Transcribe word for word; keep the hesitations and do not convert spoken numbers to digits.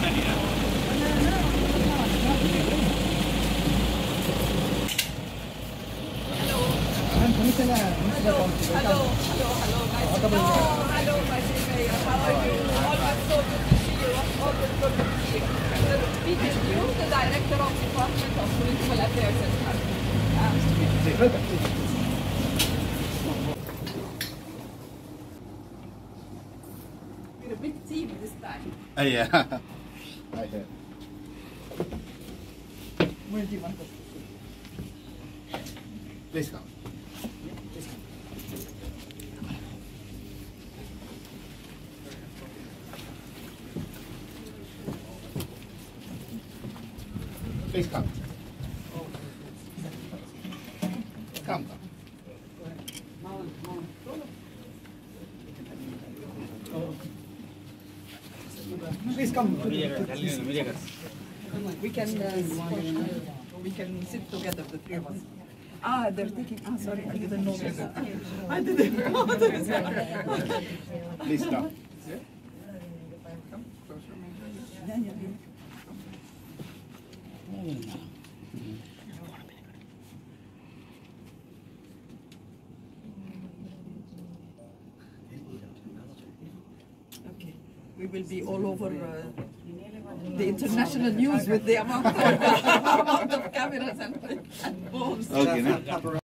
Hello, hello, hello, hello, nice to meet you. Hello, my Mayor. How are you? Always so good to see you. Always good to see you. The speaker is you, the Director of Department of Municipal Affairs and Culture. We're a big team this time. Uh, yeah. I heard. Where do you want us to sit? Please come. Please come. Come, come. Please come. We can uh, we can sit together, the three of us. Ah, they're taking. Ah, sorry, I didn't know this. I didn't know this. Okay. Please come. Come closer. Yeah, yeah, yeah. Okay, we will be all over uh, the international news with the amount of, amount of cameras and, and phones. Okay, no?